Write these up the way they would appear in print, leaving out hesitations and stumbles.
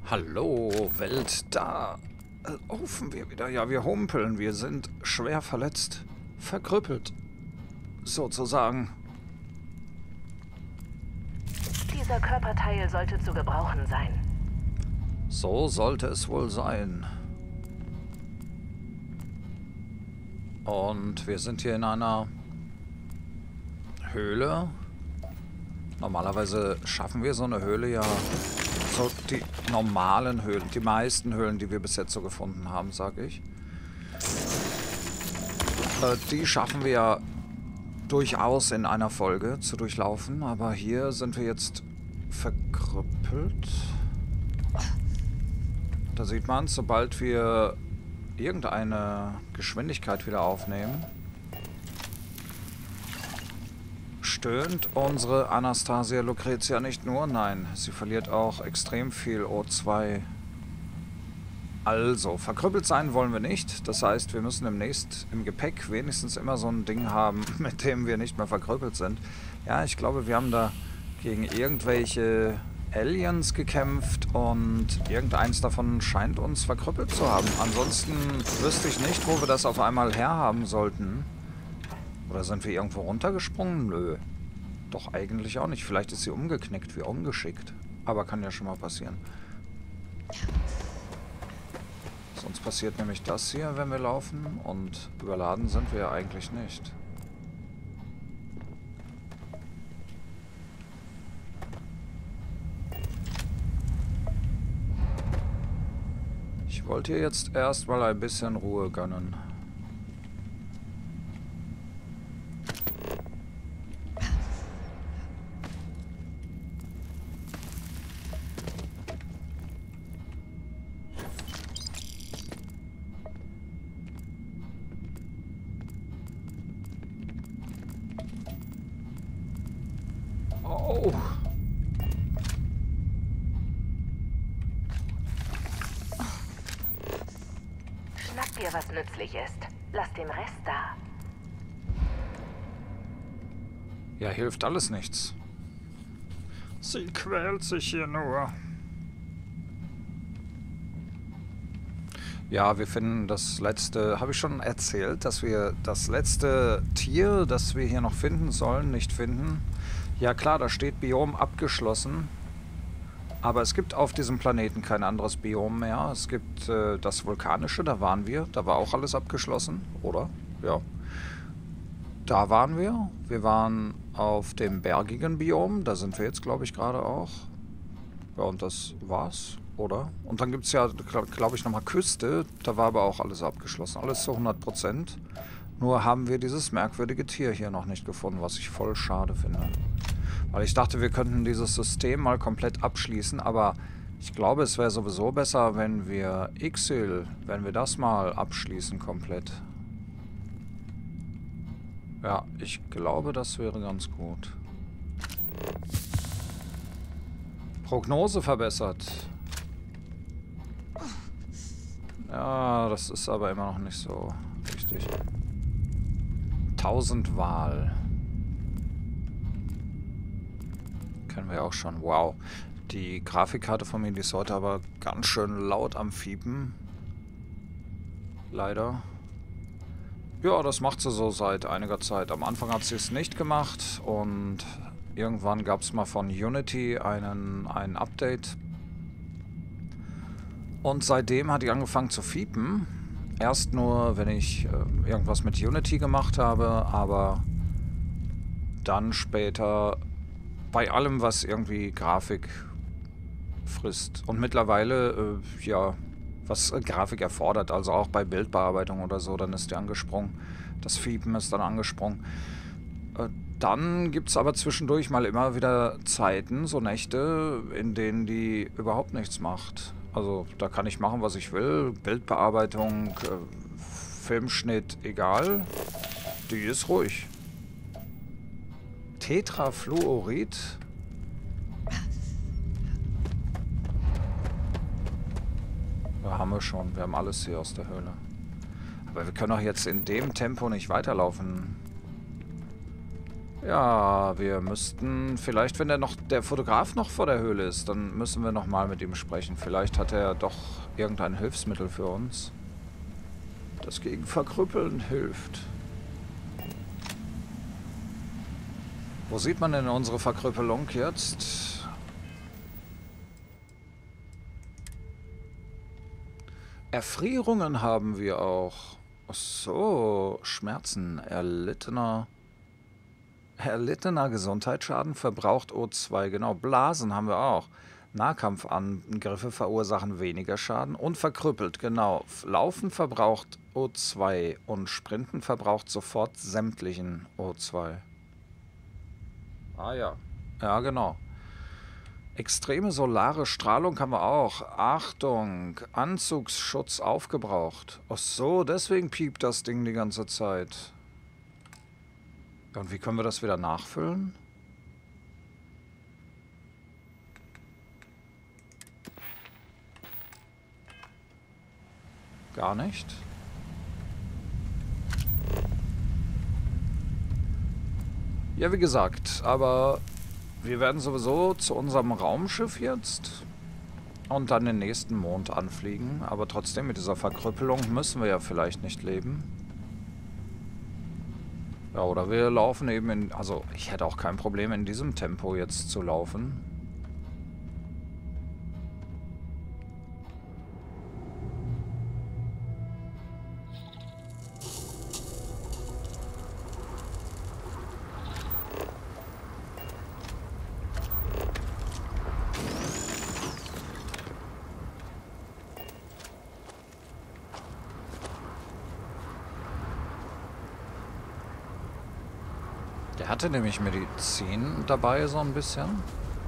Hallo, Welt, da laufen wir wieder. Ja, wir humpeln. Wir sind schwer verletzt. Verkrüppelt. Sozusagen. Dieser Körperteil sollte zu gebrauchen sein. So sollte es wohl sein. Und wir sind hier in einer Höhle. Normalerweise schaffen wir so eine Höhle ja... So die normalen Höhlen, die meisten Höhlen, die wir bis jetzt so gefunden haben, sage ich. Die schaffen wir ja durchaus in einer Folge zu durchlaufen, aber hier sind wir jetzt verkrüppelt. Da sieht man, sobald wir irgendeine Geschwindigkeit wieder aufnehmen, stöhnt unsere Anastasia Lucretia nicht nur, nein, sie verliert auch extrem viel O2. Also, verkrüppelt sein wollen wir nicht. Das heißt, wir müssen demnächst im Gepäck wenigstens immer so ein Ding haben, mit dem wir nicht mehr verkrüppelt sind. Ja, ich glaube, wir haben da gegen irgendwelche Aliens gekämpft und irgendeins davon scheint uns verkrüppelt zu haben. Ansonsten wüsste ich nicht, wo wir das auf einmal herhaben sollten. Oder sind wir irgendwo runtergesprungen? Nö. Doch eigentlich auch nicht. Vielleicht ist sie umgeknickt, wie ungeschickt. Aber kann ja schon mal passieren. Sonst passiert nämlich das hier, wenn wir laufen. Und überladen sind wir ja eigentlich nicht. Ich wollte ihr jetzt erstmal ein bisschen Ruhe gönnen. Oh. Schnapp dir, was nützlich ist. Lass den Rest da. Ja, hilft alles nichts. Sie quält sich hier nur. Ja, wir finden das letzte... Habe ich schon erzählt, dass wir das letzte Tier, das wir hier noch finden sollen, nicht finden? Ja klar, da steht Biom abgeschlossen. Aber es gibt auf diesem Planeten kein anderes Biom mehr. Es gibt das vulkanische, da waren wir. Da war auch alles abgeschlossen, oder? Ja. Da waren wir. Wir waren auf dem bergigen Biom. Da sind wir jetzt, glaube ich, gerade auch. Ja, und das war's, oder? Und dann gibt es ja, glaube ich, nochmal Küste. Da war aber auch alles abgeschlossen. Alles zu 100%. Nur haben wir dieses merkwürdige Tier hier noch nicht gefunden, was ich voll schade finde. Weil ich dachte, wir könnten dieses System mal komplett abschließen, aber ich glaube, es wäre sowieso besser, wenn wir Ixil, wenn wir das mal abschließen komplett. Ja, ich glaube, das wäre ganz gut. Prognose verbessert. Ja, das ist aber immer noch nicht so richtig. 1000 Wahl. Kennen wir auch schon. Wow. Die Grafikkarte von mir, die ist heute aber ganz schön laut am Fiepen. Leider. Ja, das macht sie so seit einiger Zeit. Am Anfang hat sie es nicht gemacht und irgendwann gab es mal von Unity ein Update. Und seitdem hat die angefangen zu fiepen. Erst nur, wenn ich irgendwas mit Unity gemacht habe, aber dann später bei allem, was irgendwie Grafik frisst. Und mittlerweile, ja, was Grafik erfordert, also auch bei Bildbearbeitung oder so, dann ist die angesprungen. Das Fiepen ist dann angesprungen. Dann gibt es aber zwischendurch mal immer wieder Zeiten, so Nächte, in denen die überhaupt nichts macht. Also da kann ich machen, was ich will. Bildbearbeitung, Filmschnitt, egal. Die ist ruhig. Tetrafluorid? Ja, haben wir schon. Wir haben alles hier aus der Höhle. Aber wir können doch jetzt in dem Tempo nicht weiterlaufen. Ja, wir müssten vielleicht, wenn der Fotograf noch vor der Höhle ist, dann müssen wir nochmal mit ihm sprechen. Vielleicht hat er doch irgendein Hilfsmittel für uns, das gegen Verkrüppeln hilft. Wo sieht man denn unsere Verkrüppelung jetzt? Erfrierungen haben wir auch. Ach so, Schmerzen, erlittener Gesundheitsschaden, verbraucht O2, genau. Blasen haben wir auch. Nahkampfangriffe verursachen weniger Schaden und verkrüppelt, genau. Laufen verbraucht O2 und Sprinten verbraucht sofort sämtlichen O2. Ah ja. Ja, genau. Extreme solare Strahlung haben wir auch. Achtung, Anzugsschutz aufgebraucht. Ach so, deswegen piept das Ding die ganze Zeit. Und wie können wir das wieder nachfüllen? Gar nicht. Ja, wie gesagt, aber wir werden sowieso zu unserem Raumschiff jetzt und dann den nächsten Mond anfliegen. Aber trotzdem, mit dieser Verkrüppelung müssen wir ja vielleicht nicht leben. Ja, oder wir laufen eben in... Also, ich hätte auch kein Problem, in diesem Tempo jetzt zu laufen. Der hatte nämlich Medizin dabei, so ein bisschen.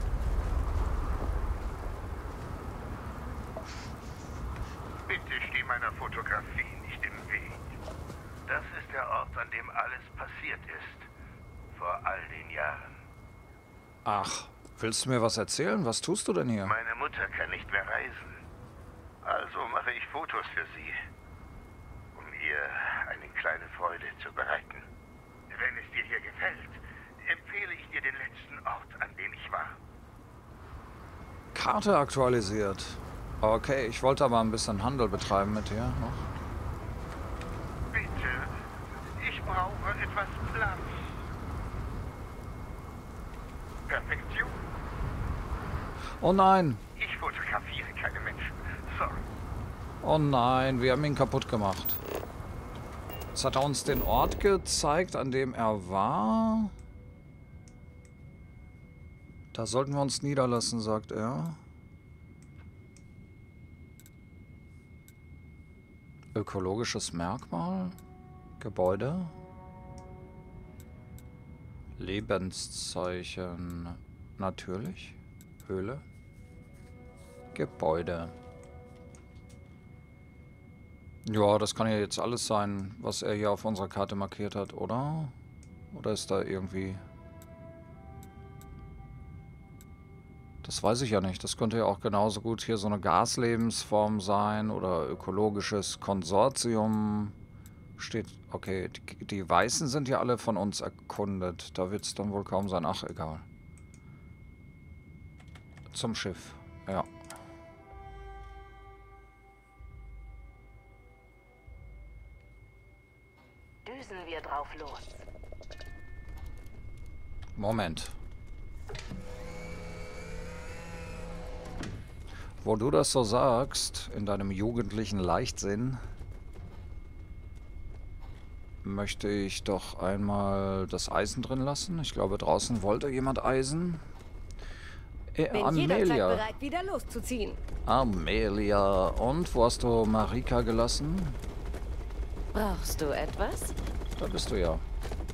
Bitte steh meiner Fotografie nicht im Weg. Das ist der Ort, an dem alles passiert ist. Vor all den Jahren. Ach, willst du mir was erzählen? Was tust du denn hier? Meine Mutter kann nicht mehr reisen. Also mache ich Fotos für sie, um ihr eine kleine Freude zu bereiten. Wenn es dir hier gefällt, empfehle ich dir den letzten Ort, an dem ich war. Karte aktualisiert. Okay, ich wollte aber ein bisschen Handel betreiben mit dir noch. Bitte, ich brauche etwas Platz. Perfektion. Oh nein! Ich fotografiere keine Menschen. Sorry. Oh nein, wir haben ihn kaputt gemacht. Jetzt hat er uns den Ort gezeigt, an dem er war. Da sollten wir uns niederlassen, sagt er. Ökologisches Merkmal. Gebäude. Lebenszeichen. Natürlich. Höhle. Gebäude. Ja, das kann ja jetzt alles sein, was er hier auf unserer Karte markiert hat, oder? Oder ist da irgendwie... Das weiß ich ja nicht. Das könnte ja auch genauso gut hier so eine Gaslebensform sein oder ökologisches Konsortium. Steht... Okay, die Weißen sind ja alle von uns erkundet. Da wird es dann wohl kaum sein. Ach, egal. Zum Schiff. Ja. Düsen wir drauf los. Moment. Wo du das so sagst, in deinem jugendlichen Leichtsinn, möchte ich doch einmal das Eisen drin lassen. Ich glaube, draußen wollte jemand Eisen. Bin jederzeit bereit, wieder loszuziehen. Amelia. Und wo hast du Marika gelassen? Brauchst du etwas? Da bist du ja.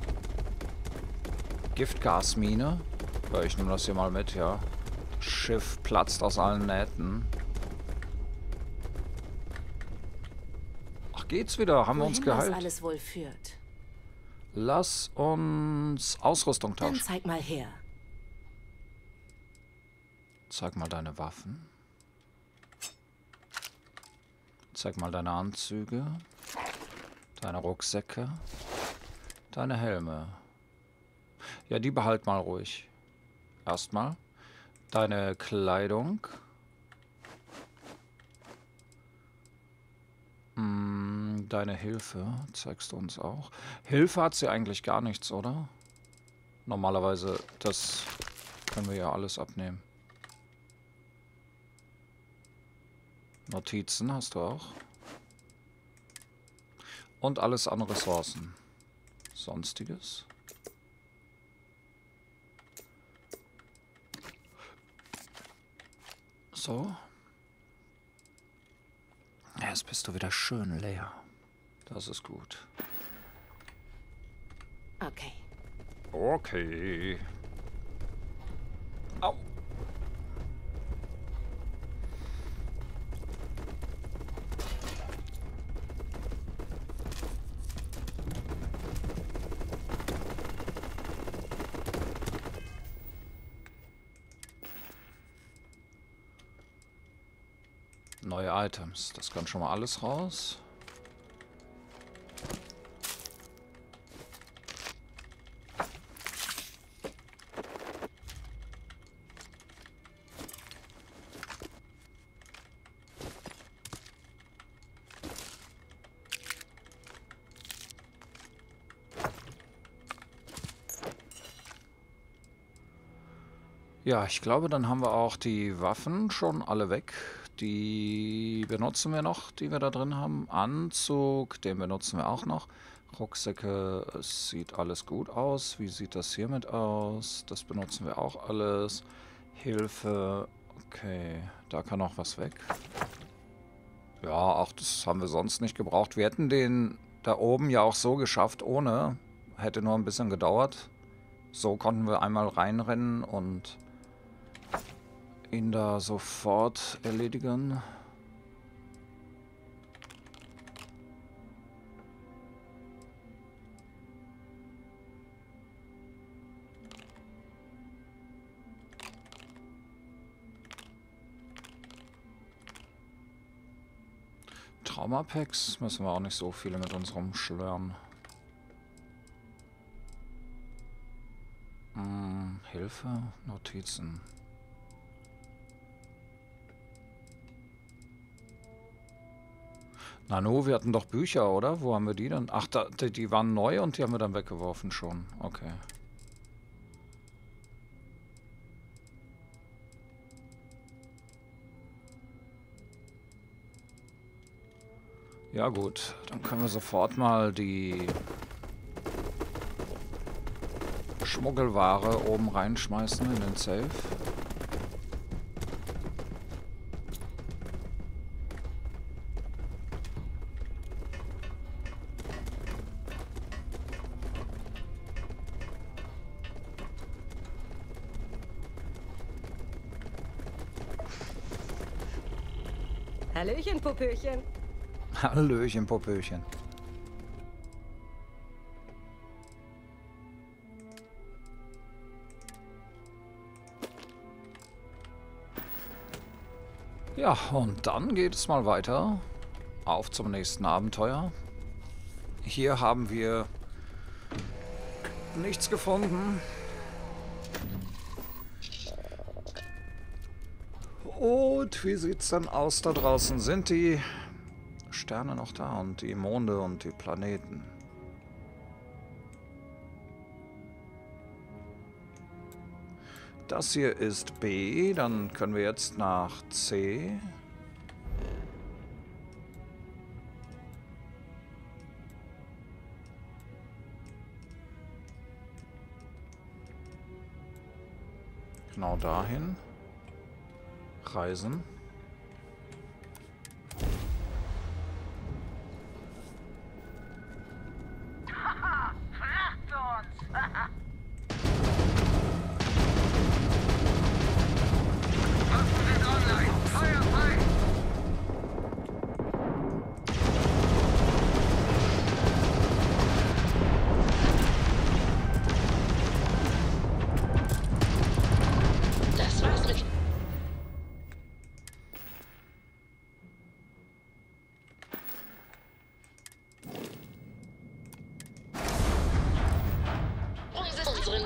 Giftgasmine. Ja, ich nehme das hier mal mit, ja. Schiff platzt aus allen Nähten. Ach, geht's wieder? Haben wir uns geheilt? Das alles wohl führt. Lass uns Ausrüstung Dann tauschen. zeig mal her. Zeig mal deine Waffen. Zeig mal deine Anzüge. Deine Rucksäcke. Deine Helme. Ja, die behalt mal ruhig. Erstmal. Deine Kleidung. Deine Hilfe zeigst du uns auch. Hilfe hat sie eigentlich gar nichts, oder? Normalerweise, das können wir ja alles abnehmen. Notizen hast du auch. Und alles an Ressourcen. Sonstiges. So. Jetzt bist du wieder schön leer. Das ist gut. Okay. Okay. Au. Neue Items. Das kann schon mal alles raus. Ja, ich glaube, dann haben wir auch die Waffen schon alle weg. Die benutzen wir noch, die wir da drin haben. Anzug, den benutzen wir auch noch. Rucksäcke, es sieht alles gut aus. Wie sieht das hiermit aus? Das benutzen wir auch alles. Hilfe, okay, da kann auch was weg. Ja, auch das haben wir sonst nicht gebraucht. Wir hätten den da oben ja auch so geschafft, ohne. Hätte nur ein bisschen gedauert. So konnten wir einmal reinrennen und ihn da sofort erledigen. Traumapacks müssen wir auch nicht so viele mit uns rumschwören. Hilfe, Notizen. Nanu, wir hatten doch Bücher, oder? Wo haben wir die denn? Ach, die waren neu und die haben wir dann weggeworfen schon. Okay. Ja gut, dann können wir sofort mal die Schmuggelware oben reinschmeißen in den Safe. Hallöchen, Popöchen. Hallöchen, Popöchen. Ja, und dann geht es mal weiter. Auf zum nächsten Abenteuer. Hier haben wir nichts gefunden. Und wie sieht's dann aus da draußen? Sind die Sterne noch da und die Monde und die Planeten? Das hier ist B, dann können wir jetzt nach C. Genau dahin. Reisen.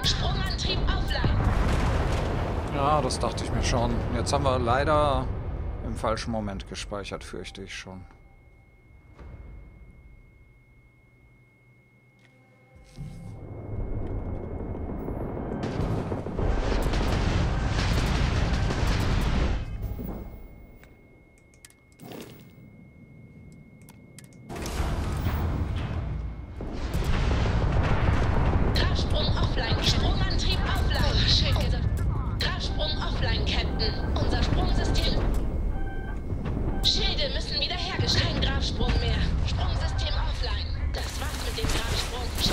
Sprungantrieb offline. Ja, das dachte ich mir schon. Jetzt haben wir leider im falschen Moment gespeichert, fürchte ich schon. Kraftsprung offline. Sprungantrieb offline. Kraftsprung offline, Captain. Unser Sprungsystem... Schilde müssen wiederhergestellt. Kein Grafsprung mehr. Sprungsystem offline. Das war's mit dem Grafsprung.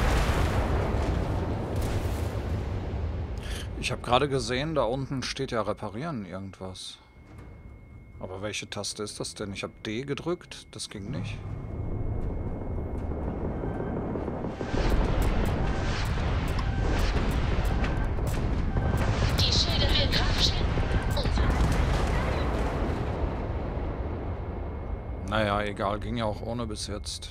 Ich habe gerade gesehen, da unten steht ja reparieren irgendwas. Aber welche Taste ist das denn? Ich habe D gedrückt, das ging nicht. Die Schilde will Grafschild. Naja, egal, ging ja auch ohne bis jetzt.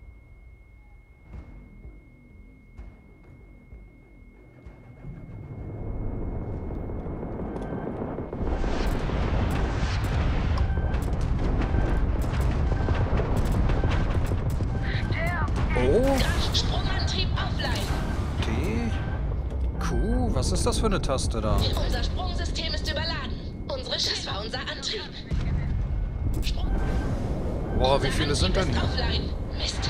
Oh, Sprungantrieb offline. D, Q, was ist das für eine Taste da? Unser Sprungsystem ist überladen. Das war unser Antrieb. Boah, wie viele sind denn hier? Offline. Mist.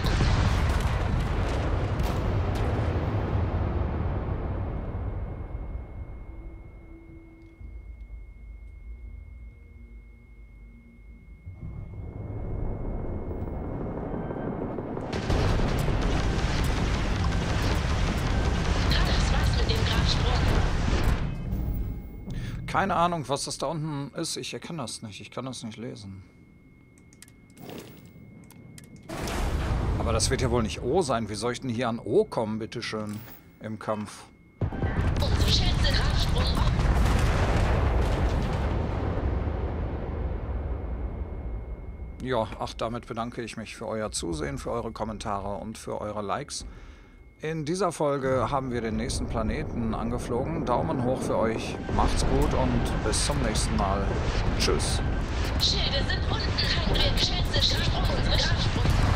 Das war's mit dem Grafsprung. Keine Ahnung, was das da unten ist. Ich erkenne das nicht. Ich kann das nicht lesen. Aber das wird ja wohl nicht O sein. Wie soll ich denn hier an O kommen, bitteschön, im Kampf? Unsere Schätze Grafsprung off. Ja, ach, damit bedanke ich mich für euer Zusehen, für eure Kommentare und für eure Likes. In dieser Folge haben wir den nächsten Planeten angeflogen. Daumen hoch für euch. Macht's gut und bis zum nächsten Mal. Tschüss. Schilde sind unten. Kein Schätze Grafsprung. Unsere Grafsprung.